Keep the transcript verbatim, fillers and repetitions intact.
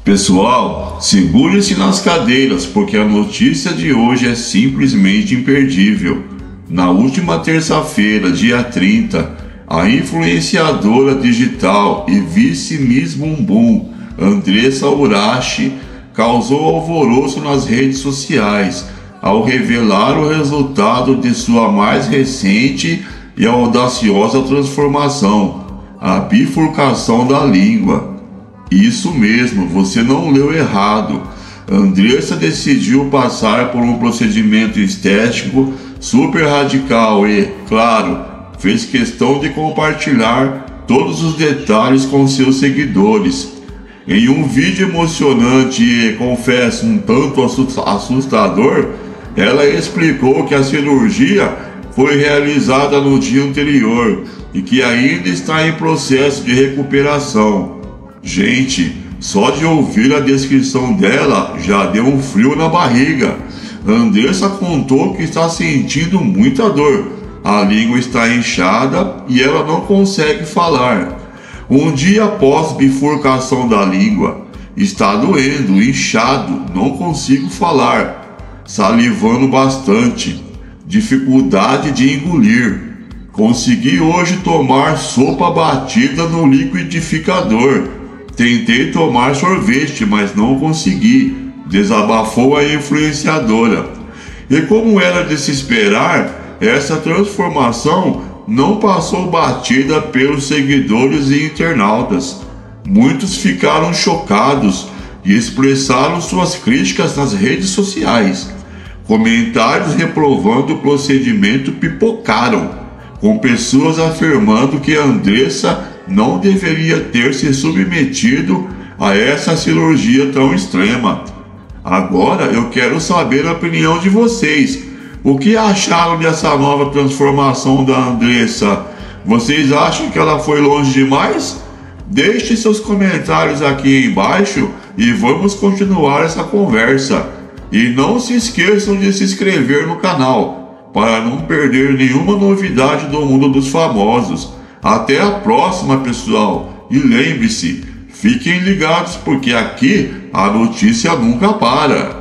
Pessoal, segure-se nas cadeiras, porque a notícia de hoje é simplesmente imperdível. Na última terça-feira, dia trinta, a influenciadora digital e vice-miss Bumbum, Andressa Urach, causou alvoroço nas redes sociais ao revelar o resultado de sua mais recente e audaciosa transformação, a bifurcação da língua. Isso mesmo, você não leu errado. Andressa decidiu passar por um procedimento estético super radical e, claro, fez questão de compartilhar todos os detalhes com seus seguidores. Em um vídeo emocionante e, confesso, um tanto assustador, ela explicou que a cirurgia foi realizada no dia anterior e que ainda está em processo de recuperação. Gente, só de ouvir a descrição dela já deu um frio na barriga. Andressa contou que está sentindo muita dor, a língua está inchada e ela não consegue falar. Um dia após bifurcação da língua, está doendo, inchado, não consigo falar, salivando bastante, dificuldade de engolir. Consegui hoje tomar sopa batida no liquidificador. Tentei tomar sorvete, mas não consegui, desabafou a influenciadora. E como era de se esperar, essa transformação não passou batida pelos seguidores e internautas. Muitos ficaram chocados e expressaram suas críticas nas redes sociais. Comentários reprovando o procedimento pipocaram, com pessoas afirmando que Andressa não deveria ter se submetido a essa cirurgia tão extrema. Agora eu quero saber a opinião de vocês. O que acharam dessa nova transformação da Andressa? Vocês acham que ela foi longe demais? Deixe seus comentários aqui embaixo e vamos continuar essa conversa. E não se esqueçam de se inscrever no canal para não perder nenhuma novidade do mundo dos famosos. Até a próxima, pessoal, e lembre-se, fiquem ligados porque aqui a notícia nunca para.